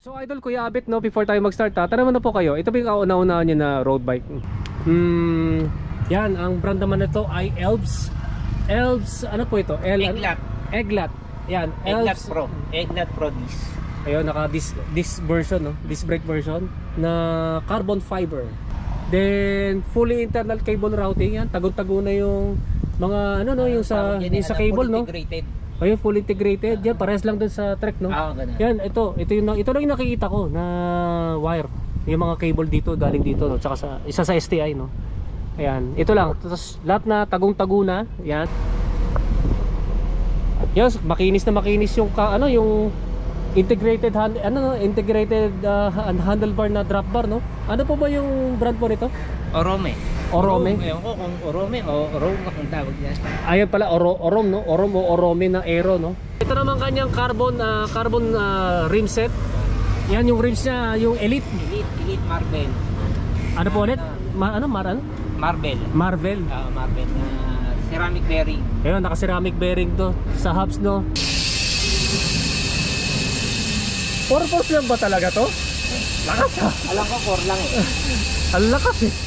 So idol Kuya Abit, no, before tayo mag-start, tanong na po kayo, ito ba yung kauna-unahan nyo na road bike? Yan, ang brand naman nito ay Elbs. Elbs, ano po ito? Eglat. Eglat. Yan, Eglat Elbs Pro. Eglat Pro Disc. Ayun, naka disc version, no? Disc brake version na carbon fiber. Then fully internal cable routing, yan, tago-tago na yung mga ano, no, yung sa cable, no? Integrated. Ayun, full integrated. Yan, parehas lang dun sa trek, no? Ganun. Yan, ito lang yung nakikita ko na wire. Yung mga cable dito, galing dito, no? Tsaka sa, isa sa STI, no? Ayan, ito lang. Tapos lahat na tagong-tago na. Yan. Yan, makinis na makinis yung yung integrated handlebar na drop bar, no? Ano po ba yung brand po nito? Orome. Orome? Ewan ko kung Orome o Orome ang tawag niya. Ayan pala, Orom, no? Orom o Orome na Aero, no? Ito naman kanyang carbon rim set. Yan yung rims niya, yung Elite. Elite Marvel. Ano po ulit? Marvel. Marvel. Marvel na ceramic bearing. Ayun, naka-ceramic bearing to sa hubs, no? 4-force lang ba talaga to? Lakas ha? Alam ko 4 lang eh. Ang lakas eh.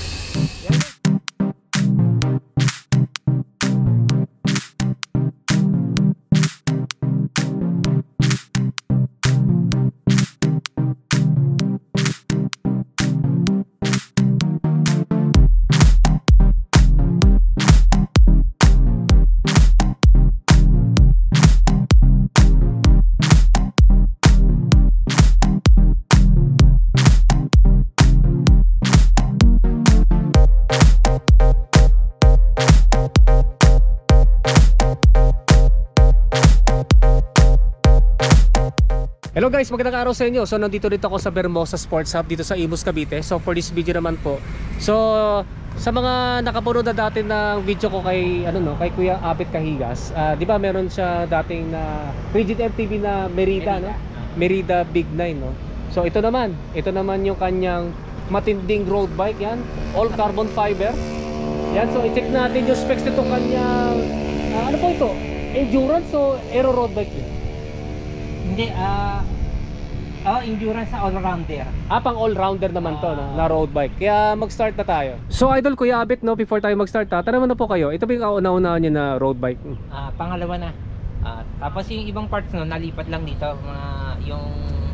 Hello guys, magandang araw sa inyo. So nandito ako sa Bermosa Sports Hub dito sa Imus, Cavite. So for this video naman po, so sa mga nakapanood na dati ng video ko kay kay Kuya Abit Kahigas, di ba meron siya dating na Rigid MTB na Merida, no? Merida Big 9, no? So ito naman yung kanyang matinding road bike, yan, all carbon fiber. Yan, so i-check natin yung specs nito kanyang ano po ito? Endurance o aero road bike yun? Hindi, endurance sa all-rounder. Pang all-rounder naman to, no? Na road bike. Kaya mag-start na tayo. So idol Kuya Abit, no, before tayo mag-start, tanong na po kayo, ito ba yung kauna-unahan nyo na road bike? Pangalawa na. Tapos yung ibang parts no, nalipat lang dito. Yung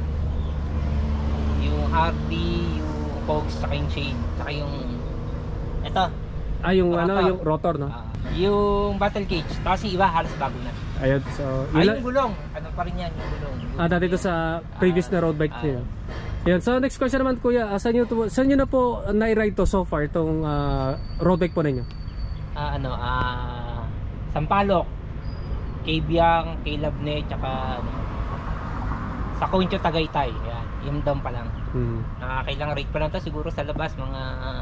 Hardy, yung Pogs, saka yung chain, saka yung ito. Yung yung rotor, no? Yung battle cage. Tapos yung iba halos bago na. Ayun, so yung gulong, ano pa rin yan, yung gulong. Dati ito sa previous na road bike niyo. Yan, so next question naman Kuya, saan nyo na po na-ride to so far itong road bike po ninyo? Sampaloc, kay Biang, kay Labne, tsaka sa Concho Tagaytay. Yan, yung down pa lang. Nakakailang ride pa lang to, siguro sa labas mga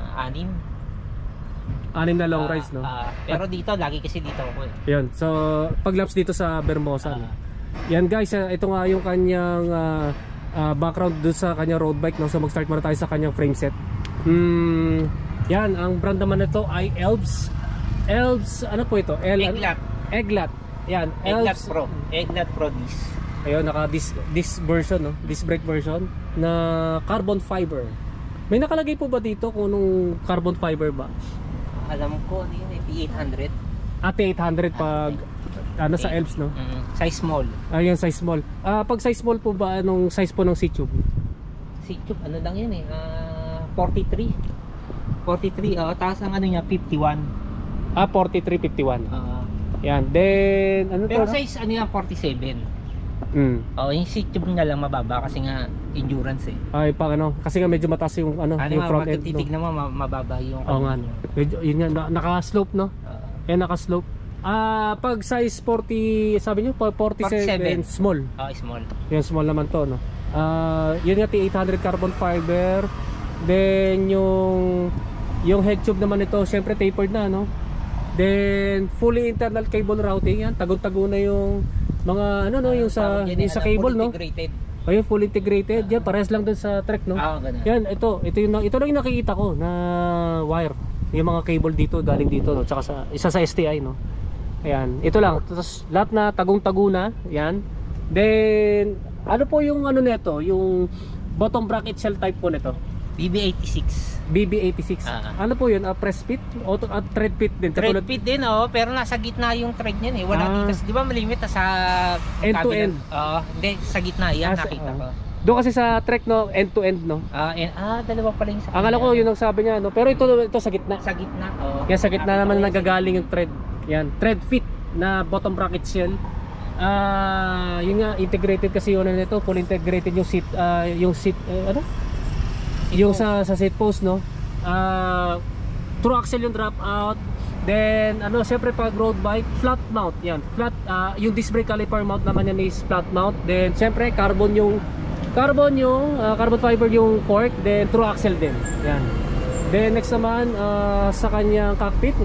6 na long rides, no? Pero dito, lagi kasi dito ako eh. Yan, so paglaps dito sa Bermosa, no? Yan guys, ito nga yung kanyang background doon sa kanyang road bike, no? So mag-start muna tayo sa kanyang frame set. Yan, ang brand naman nito ay Elbs. Elbs, ano po ito? Eglat. Yan, Eglat Pro. Eglat Pro Disc. Ayun, naka disc version, no? Disc brake version na carbon fiber. May nakalagay po ba dito kung anong carbon fiber ba? Alam ko, P800. P800 pag sa Elbs, no? Size small. Ayun, size small. Pag size small po ba, anong size po ng C-tube? C-tube, ano lang yan eh, 43. 43, tapos ang ano niya, 51. 43, 51. Yan, then, ano pero to? size, ano yan, 47. Yung C-tube niya lang mababa kasi nga endurance eh. Ay, kasi nga medyo mataas yung yung front end. Titignan mo, mababa yung nga, medyo, yun nga, naka-slope, no? Naka-slope. Pag size 40, sabi nyo, 47, small. Small. Yung small naman to, no? Yun nga, T800 carbon fiber. Then, yung head tube naman ito, syempre tapered na, no? Then, fully internal cable routing, yan. Tago-tago na yung mga, yung sa cable, no? Ayun, full integrated. Yan, parehas lang dun sa trek, no? Yan, ito lang yung nakikita ko na wire. Yung mga cable dito, galing dito, no? Tsaka sa, isa sa STI, no? Ayan, ito lang. Tapos lahat na tagong-tago na. Yan. Then Ano po yung ano nito, yung bottom bracket shell type po nito? BB86. BB86. Ano po yun? Press fit? Auto, thread fit din? Thread fit din, oh, pero nasa gitna yung thread niyan eh. Wala dito, di ba malimit sa end to end? Oo, hindi, sa gitna. Yan, nakita ko. Doon kasi sa trek, no, end to end, no? Dalawa pala yung sa Akala ko yun ang sabi niya, no? Pero ito sa gitna. Sa gitna, oh. Kaya sa gitna naman nagagaling yung thread. Yan, thread fit na bottom bracket shell. Yun nga, integrated kasi yun nito, full integrated yung seat, ano? Yung sa seat post, no? True axle yung drop out. Then ano, syempre pag road bike, flat mount yan. Flat, yung disc brake caliper mount naman yan is flat mount. Then syempre carbon fiber yung fork, then true axle din. Yan. Then next naman sa kanyang cockpit.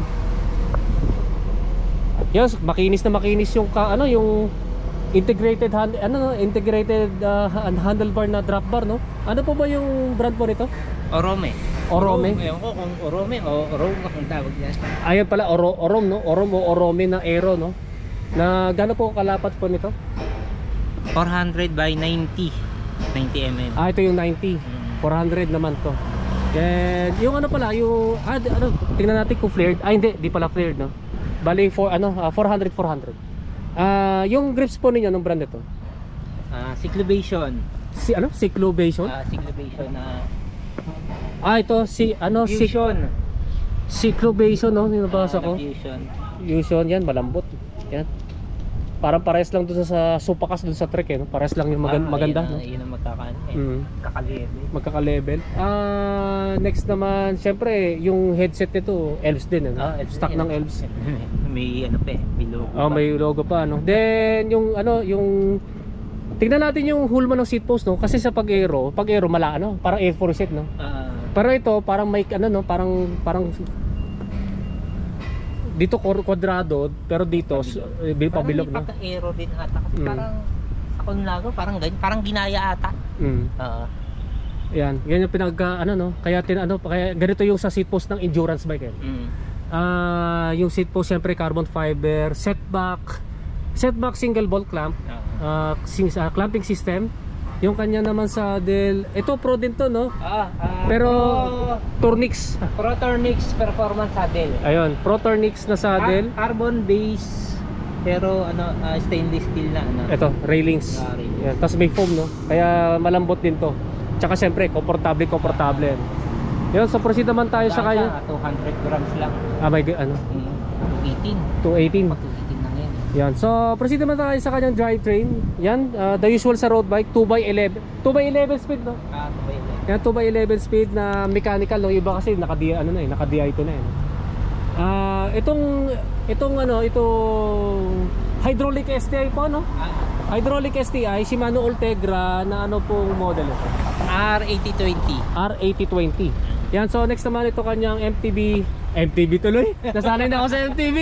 Yes, makinis yung yung integrated handlebar na drop bar, no? Ano po ba yung brand po nito? Orome. Orome? Ewan ko kung Orome o Orome ang tawag yan. Ayun pala, Orom, no? Orom o Orome na aero, no? Na gano po kalapat po nito? 400 by 90 mm. Ito yung 90. 400 naman to. Then yung ano pala, yung tingnan natin kung flared. Hindi pala flared, no? Bali 400. Yung grips po ninyo, anong brand ito? Cyclobation. Cyclobation? Cyclobation na ito Fusion. Cyclobation, no? Nabasa ko. Fusion yan, malambot. Yan. Parang parehas lang doon sa Supakas, doon sa trek, eh, no? Parehas lang yung maganda, no? Yun ang magkaka-level. Magkaka-level. Next naman, syempre, yung headset nito, Elves din, ano? Stock ng Elves. May may logo pa. May logo pa, no? Then yung tingnan natin yung hulma ng seat post, no? Kasi sa pag-aero parang A4 seat, no? Pero ito parang may parang dito kwadrado, pero dito pabilog, no? Parang pagka-aero din ata kasi parang sa Conlago parang ginaya ata. Yan yung kaya ganito yung sa seat post ng endurance bike, eh. Yung seat post syempre carbon fiber, setback single bolt clamp, clamping system. Yung kanya naman saddle, ito pro din to, no? Pero Tornix. Pro Tornix performance saddle. Ayun, Pro Tornix na saddle. Carbon base pero stainless steel na Ito, railings. Yan, tapos may foam, no? Kaya malambot din to. Tsaka syempre, komportable. Yun, so proceed naman tayo sa kanya. 200 grams lang. May 218. 218 lang yan. Yan, so proceed naman tayo sa kanyang drivetrain. Yan, the usual sa road bike, 2x11 speed, no? 2x11. Yan, 2x11 speed na mechanical, no? Iba kasi naka-DI to na, eh. Itong hydraulic STI po, no? Hydraulic STI, Shimano Ultegra na pong model ito? R8020. Yan, so next naman ito kanyang MTB tuloy. Nasanay na ako sa MTB.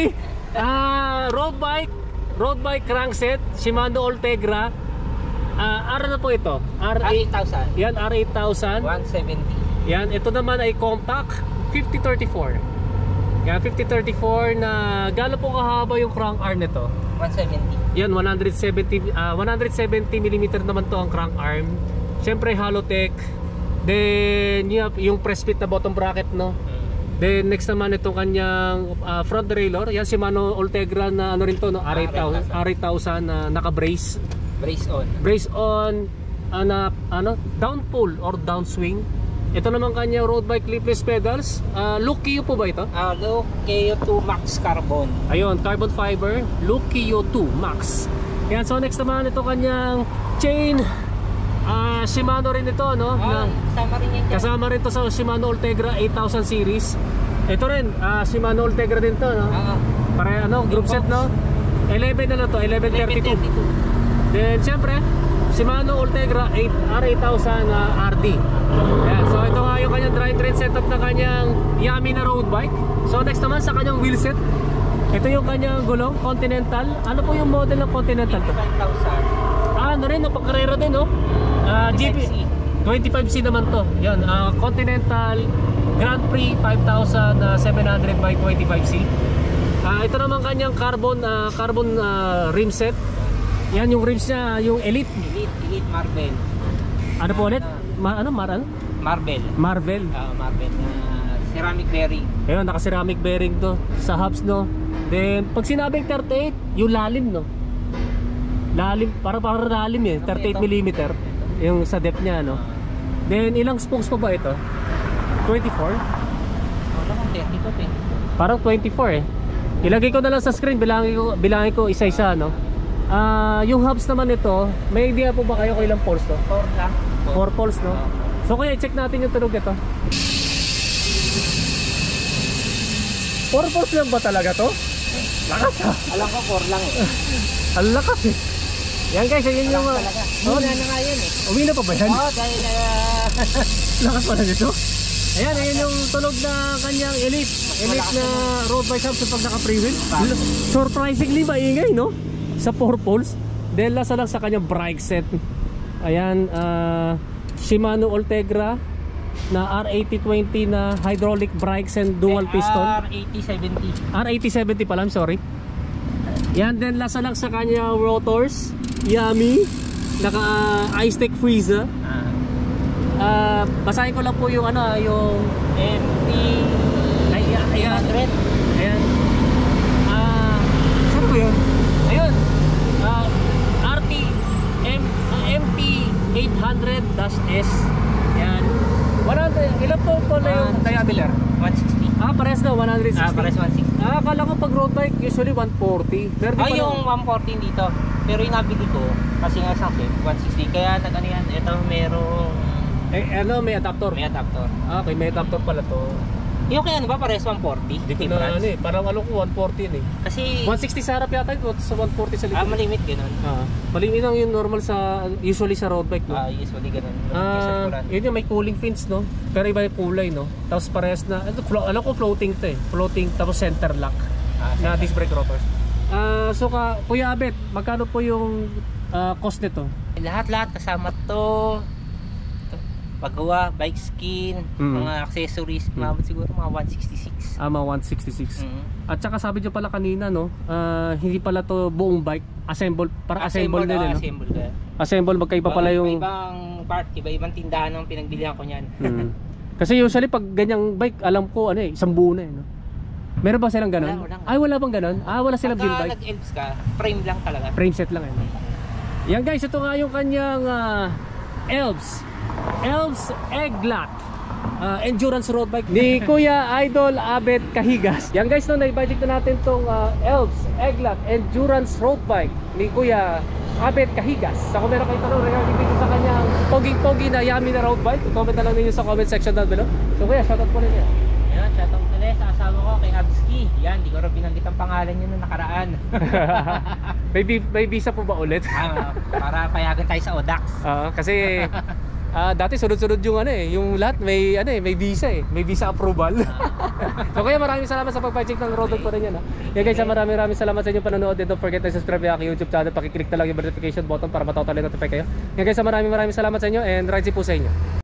Road bike crankset, Shimano Ultegra. Ano po ito? R8000. Yan, R8000. 170. Yan, ito naman ay compact 5034. Yan, 5034 na gaano po kahaba yung crank arm nito? 170. Yan, 170 mm naman to ang crank arm. Siyempre Halotech. Then yung press fit na bottom bracket, no? Then next naman itong kanyang front derailleur. Yan, Shimano Ultegra na rin to, no? R8000 na naka-brace. Brace on down pull or down swing. Ito naman kanya road bike clipless pedals. Lucchio po ba ito? Lucchio 2 Max Carbon. Ayun, carbon fiber, Lucchio 2 Max. Yan, so next naman ito kanyang chain. Shimano rin ito, no? Kasama rin yan dyan. Kasama rin to sa Shimano Ultegra 8000 series. Ito rin, Shimano Ultegra din to, no? Para group set, no? 11 to, 1132. Then syempre, Shimano Ultegra R8000 RD. Ayan, so ito nga yung kanyang drivetrain setup na kanyang Yami na road bike. So next naman sa kanyang wheelset, ito yung kanyang gulong, Continental. Ano po yung model ng Continental to? 25,000. Rin, pagkarera din, no? GP 25C naman to. Yan, Continental Grand Prix 5700 by 25C. Ito naman kanyang carbon rim set. Yan yung rims niya, yung Elite. Elite Marvel. Ano po ulit? Ano? Marvel. Marvel. Marvel na ceramic bearing. Ayun, naka-ceramic bearing to sa hubs, no? Then, pag sinabing 38, yung lalim, no? Lalim, para lalim eh, 38mm. Yung sa depth niya, no? Then, ilang spokes pa ba ito? 24? Wala kang 30 to, Parang 24 eh. Ilagay ko na lang sa screen, bilangin ko isa-isa, no? Yung hubs naman ito, may idea po ba kayo kung ilang poles to? 4 lang. 4 poles, no? So kaya i-check natin yung tunog ito. 4 poles lang ba talaga to? Lakas ha? Alam ko 4 lang eh. Ang lakas eh. Yan guys, yun yung... Oh, na nga yun eh. Uwi na pa ba yan? Oo, dahil Lakas pala nito. Ayan yung tunog na kanyang Elite na road bike hubs pag naka-freewheel. Surprisingly maingay, no? Sa 4 poles. Dahil lasa lang sa kanyang brake set. Ayan, Shimano Ultegra na R8020 na hydraulic brakes and dual piston. R8070. R8070 pala, I'm sorry. Yan, then lasa lang sa kanyang rotors. Yummy. Naka ice tech freezer. Basahin ko lang po yung yung MT 800. Ayan. Saan po yun? Ayun. MT 800-S. Ayan. 100, ilan po pala yung diameter? 160. Parehas na 160. Parehas 160. Akala ko pag road bike usually 140. Pero di pala- Yung 114 dito. Pero yung nabili ko, kasi nga isang clip, 160. Kaya nag-ano yan, ito merong... may adapter. May adapter. Okay, may adapter pala to. Yung kaya ano ba, parehas 140? Hindi ko na parang alam ko 140 eh. Kasi... 160 sa harap yata ito, sa 140 sa likod. malimit ganun. Malimit lang yung normal sa usually sa road bike, no? Usually ganun. Kesa kulan. Yun yung may cooling fins, no? Pero iba yung kulay, no? Tapos parehas na, alam ko floating to eh. Floating, tapos center lock na disc brake rotors. So Kuya Abet, magkano po yung cost nito? Lahat-lahat kasama to. Paggawa, bike skin, mga accessories, mabot siguro mga 166. Mga 166. At saka sabi nyo pala kanina, no? Hindi pala to buong bike. Assemble, para assemble din, no? Assemble ka. Assemble, magkaiba pala yung... Ibang part, iba-ibang tindahan ng pinagbilihan ko niyan. Kasi usually pag ganyang bike, alam ko isang buo na eh, no? Meron ba silang ganun? Wala bang ganun? Wala silang build bike. Pagka nag-elves ka, frame lang talaga. Frame set lang, Yan guys, ito nga yung kanyang Elves Eglat endurance road bike ni Kuya Idol Abet Kahigas. Yan guys, na-budget na natin tong Elves Eglat endurance road bike ni Kuya Abet Kahigas. So kung meron kayo tanong regarding dito sa kanyang poging-pogi na yummy na road bike, comment na lang ninyo sa comment section down below. So Kuya, shoutout po ninyo. Ayan, shoutout ulit sa asawa ko kay Abski. Yan, di ko rin binanggit ang pangalan niya nung nakaraan. May visa po ba ulit? Para payagan tayo sa Odax. Kasi dati sunod-sunod yung yung lahat may visa may visa approval. So kaya maraming salamat sa pag-check ng road ko rin yan. Kaya guys, maraming salamat sa inyong panonood. Don't forget to subscribe sa aking YouTube channel. Paki-click na lang yung notification button para matotally notify kayo. Kaya guys, maraming salamat sa inyo and right po sa inyo.